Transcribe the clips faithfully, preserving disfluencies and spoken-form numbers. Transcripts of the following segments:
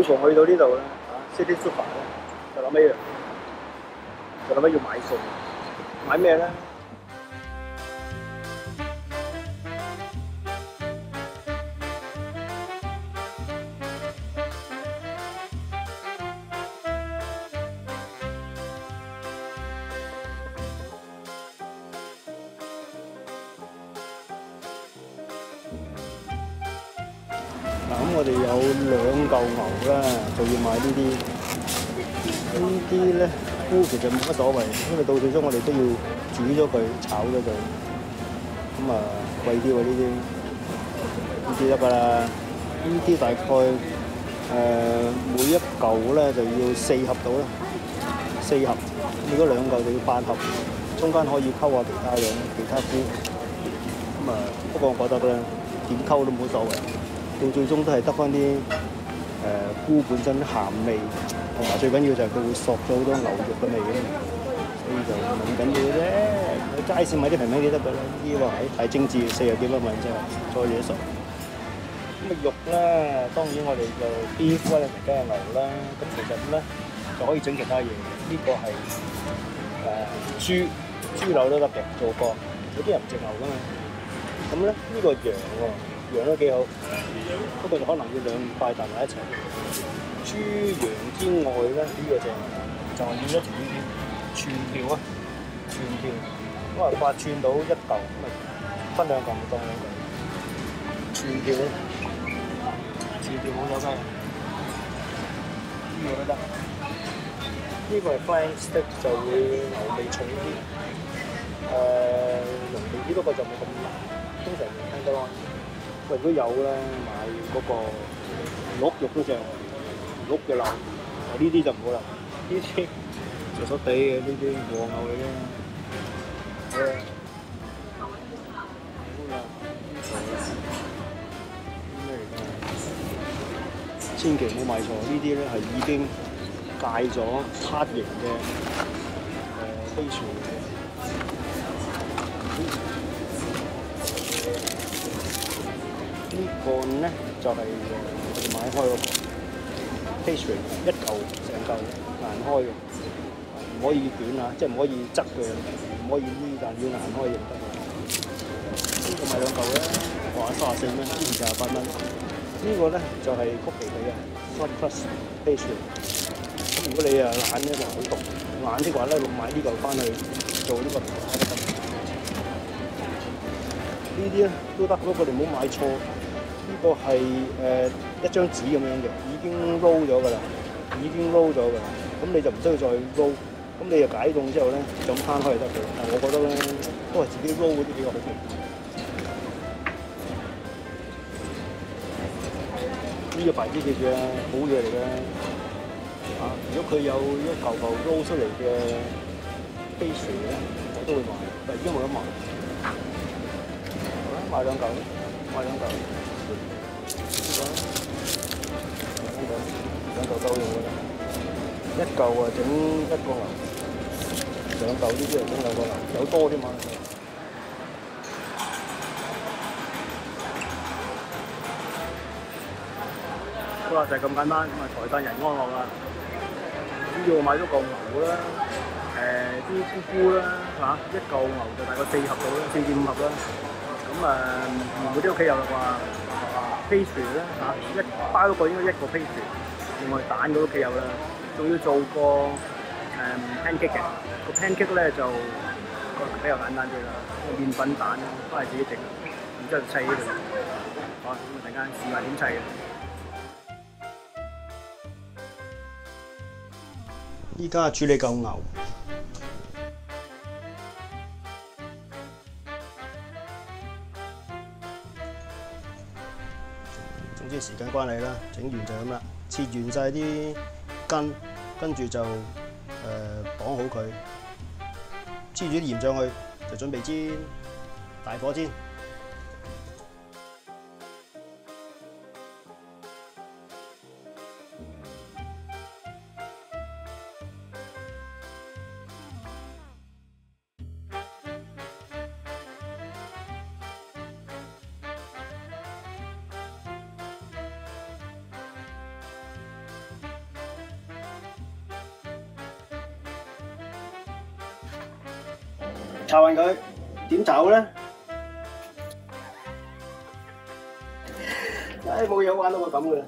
逢去到呢度咧，啊 City Super 咧，就諗起一樣，就諗起要買餸，買咩咧？嗱，咁我哋有兩嚿牛啦，就要買呢啲。呢啲咧菇其實冇乜所謂，因為到最終我哋都要煮咗佢、炒咗佢。咁啊貴啲喎呢啲，呢啲得㗎啦。呢啲大概誒、呃、每一嚿咧就要四盒到啦，四盒。如果兩嚿就要八盒，中間可以溝下其他樣、其他菇。咁啊，不過我覺得咧點溝都冇所謂。到最終都係得翻啲誒菇本身鹹味，同埋最緊要就係佢會索咗好多牛肉嘅味嘅，所以就唔緊要啫。街市買啲平平啲得㗎啦，呢啲話係太精緻，四十幾蚊蚊真係再嘢熟。咁啊肉咧，當然我哋就 beef 咧，咪梗係牛啦。咁其實咧就可以整其他嘢嘅，呢、這個係誒、呃、豬豬柳都得嘅，做過。有啲人唔食牛㗎嘛。咁咧呢、這個羊喎、哦。羊都幾好，不過就可能要兩塊搭埋一齊。豬羊之外咧，呢、這個正就係要一條呢啲串條啊，串條，咁啊八串到一嚿，咁啊分兩嚿當兩嚿。串條，串條冇咗雞，呢、這個都得。呢、這個係 flank steak 就會牛味重啲，誒濃味啲，不過就冇咁辣，通常聽得咯。如果有咧，買嗰個鹿肉都正，鹿嘅柳，呢啲就唔好啦，呢啲熟熟地嘅呢啲和牛嚟嘅。好啦，咩嚟㗎？千祈唔好買錯，呢啲咧係已經戒咗黑型嘅誒飛船嘅。呢個咧就係、是、我哋買開嗰個 pastry 一嚿成嚿硬開嘅，唔可以捲啊，即係唔可以側嘅，唔可以呢但要硬開就得嘅。呢、這個買兩嚿啦，話三十四蚊，之前就係八蚊。呢個咧就係、是、曲奇皮嘅 soft crust pastry。咁如果你啊懶咧就好毒，懶的話咧買呢嚿翻去做呢個皮都得。呢啲咧都得，不過你唔好買錯。呢個係誒一張紙咁樣嘅，已經 roll 咗㗎啦，已經 roll 咗㗎啦。咁你就唔需要再 roll，咁你就解凍之後咧就咁攤開就得嘅。但係我覺得咧都係自己 roll 嗰啲比較好味。呢、這個牌子記住啊，好嘢嚟嘅。啊，如果佢有一嚿嚿 roll 出嚟嘅 pastry 咧，我都會買，但係而家冇得賣。好啦，買兩嚿，買兩嚿。兩嚿夠用㗎啦，一嚿啊整一個牛，兩嚿呢啲嚟整兩個牛，有多啲嘛。好啦，就係咁簡單，咁啊財散人安樂啦。主要我買咗嚿牛啦，誒啲菇菇啦嚇，一嚿牛就大概四盒到啦，四至五盒啦。咁啊，每啲屋企有啦啩。pastry 咧嚇，一包嗰個應該一個 pastry， 另外蛋嗰屋企有啦，仲要做個誒 pancake 嘅，個 pancake 咧就比較簡單啲啦，麵粉蛋都係自己整，然之後砌呢度。好，咁啊陣間試下點砌嘅。依家處理嚿牛。總之時間關係啦，整完就咁啦，切完晒啲筋，跟住就誒、呃、綁好佢，黐住啲鹽上去，就準備煎，大火煎。 炒勻佢，點炒咧？唉，冇嘢玩到我咁嘅啦。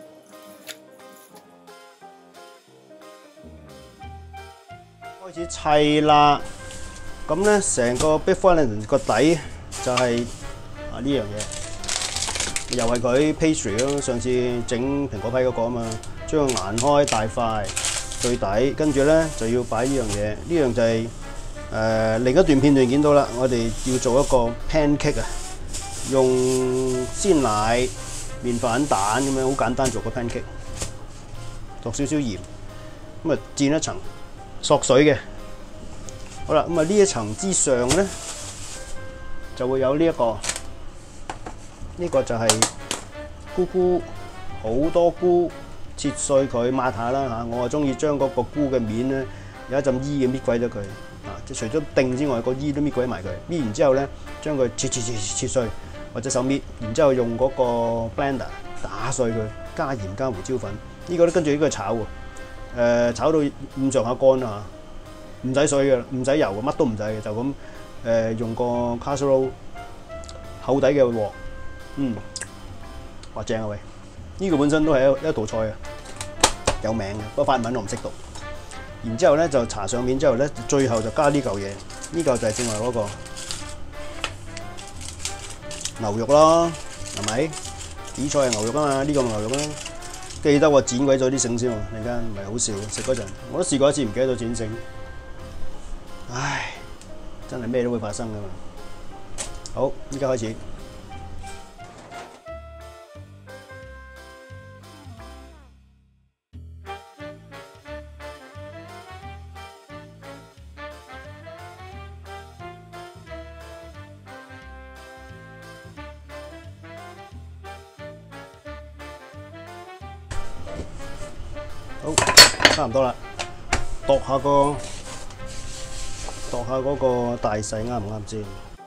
開始砌啦，咁咧成個 Beef Wellington 個底就係啊呢樣嘢，又係佢 pastry 咯。上次整蘋果批嗰個啊嘛，將佢研開大塊最底，跟住咧就要擺呢樣嘢。呢樣就係、是、誒、呃、另一段片段見到啦，我哋要做一個 pancake 啊，用鮮奶、麵粉、蛋咁樣好簡單做個 pancake， 落少少鹽，咁啊墊一層。索水嘅，好啦，咁啊呢一層之上咧就會有呢、這、一個，呢、這個就係菇菇，好多菇，切碎佢抹下啦嚇。我啊中意將嗰個菇嘅面咧有一陣衣嘅搣鬼咗佢，啊即係除咗定之外，個衣都搣鬼埋佢。搣完之後咧，將佢切切切切碎，或者手搣，然之後用嗰個 blender 打碎佢，加鹽加胡椒粉。這個、呢個咧跟住呢個炒喎。誒、呃、炒到咁上下乾啦嚇，唔使水嘅，唔使油嘅，乜都唔使嘅，就咁誒、呃、用個 casserole 厚底嘅鑊，嗯，哇正啊喂！呢、這個本身都係一一道菜啊，有名嘅，不過法文我唔識讀。然之後咧就搽上面之後咧，最後就加呢嚿嘢，呢嚿就係正話嗰個牛肉咯，係咪？紫菜係牛肉啊嘛，呢、這個咪牛肉啦。記得我剪鬼咗啲繩先喎，突然間唔係好笑。食嗰陣我都試過一次，唔記得咗剪繩，唉，真係咩都會發生㗎嘛。好，依家開始。好，差唔多啦，度下個度下嗰個大細啱唔啱先？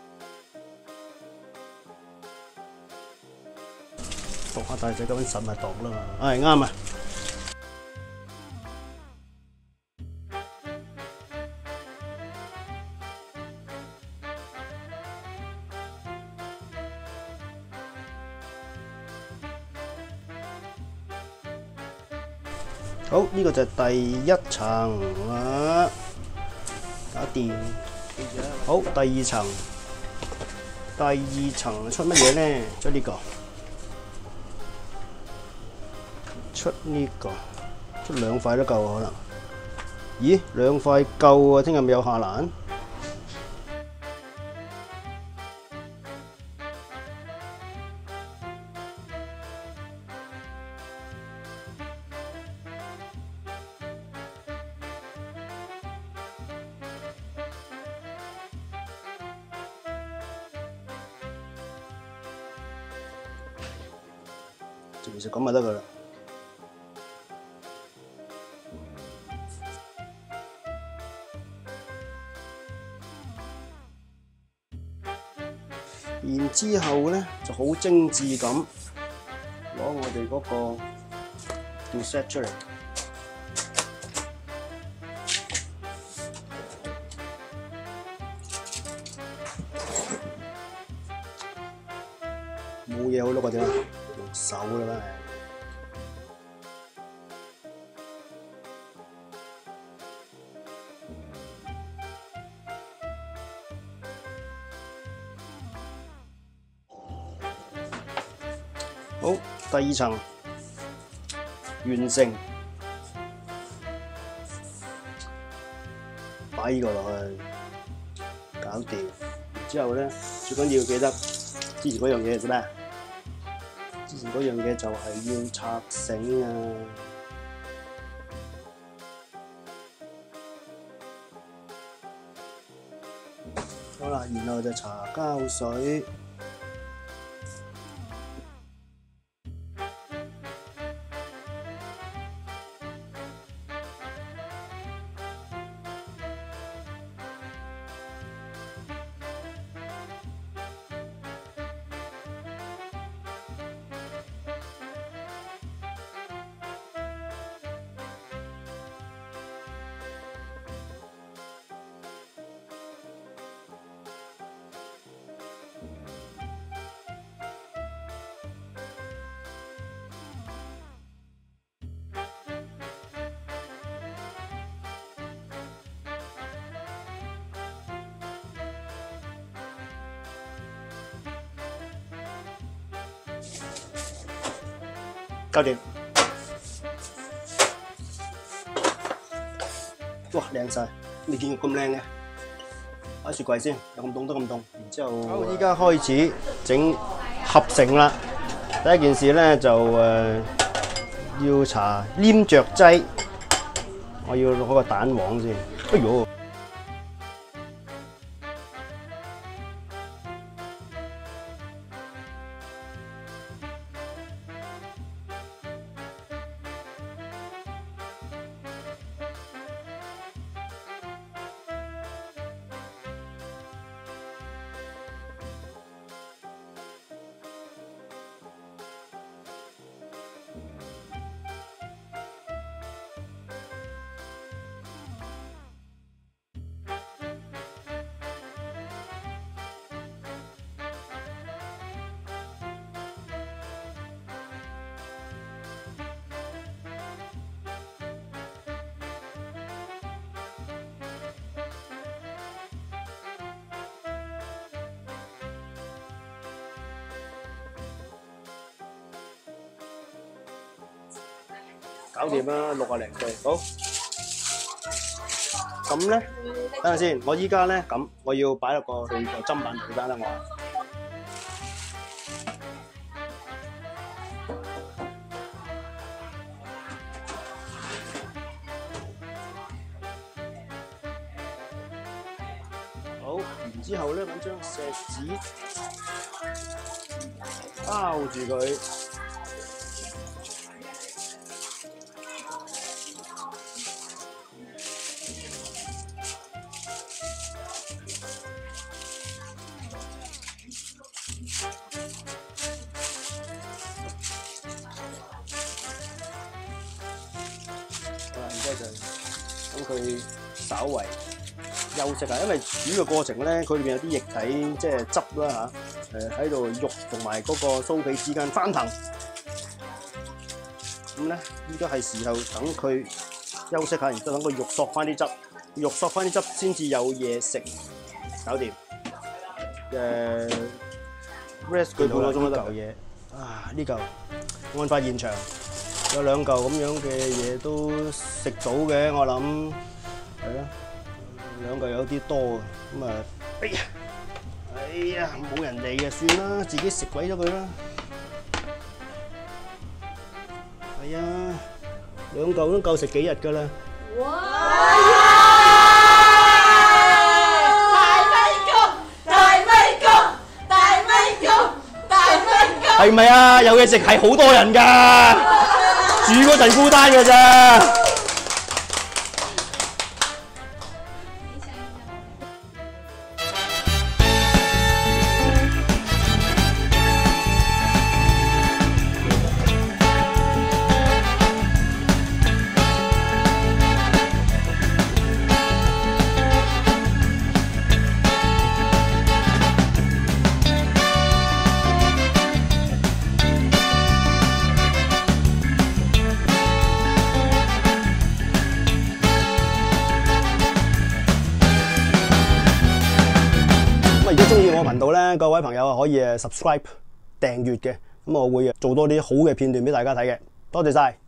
度下大細咁樣實咪度啦嘛，係啱啊！好，呢、這個就係第一層啦，搞掂。好，第二層，第二層出乜嘢咧？出呢、這個，出呢、這個，出兩塊都夠可能。咦，兩塊夠啊？聽日咪有下欄？其實咁就得噶啦。然之後咧就好精緻咁攞我哋嗰個 dessert 出嚟。冇嘢好碌嘅啫，用手啦嘛。好，第二層完成，擺呢個落去，搞掂。之後咧，最緊要記得之前嗰樣嘢係做咩？之前嗰樣嘢就係要拆繩啊！好啦，然後就搽膠水。 搞掂。哇，靚晒！未見過咁靚嘅。擺雪櫃先，有咁凍得咁凍。然之後，好，依家開始整合成啦。第一件事咧就誒、呃、要搽黏着劑，我要攞個蛋黃先。哎呦！搞掂啦，六啊零句，好。咁咧，等陣先，我依家咧咁，我要擺落個佢個砧板度先啦，我。好，然之後咧揾張錫紙包住佢。就等佢稍為休息下，因為煮嘅過程咧，佢裏邊有啲液體即係汁啦嚇，誒喺度肉同埋嗰個酥皮之間翻騰。咁咧，依家係時候等佢休息下，然之後等個肉索翻啲汁，肉索翻啲汁先至有嘢食。搞掂。誒 ，rest 佢半個鐘都得。嚿嘢啊！呢嚿案發現場。有兩嚿咁樣嘅嘢都食到嘅，我諗係咯，兩嚿有啲多啊，咁啊，哎呀，哎呀，冇人嚟嘅算啦，自己食鬼咗佢啦。係啊，兩嚿都夠食幾日㗎啦。哇！大威公，大威公，大威公，大威公。係咪啊？有嘢食係好多人㗎。煮嗰陣孤單嘅咋？如果中意我頻道咧，各位朋友可以誒 subscribe 訂閱嘅，咁我會做多啲好嘅片段俾大家睇嘅。多謝晒。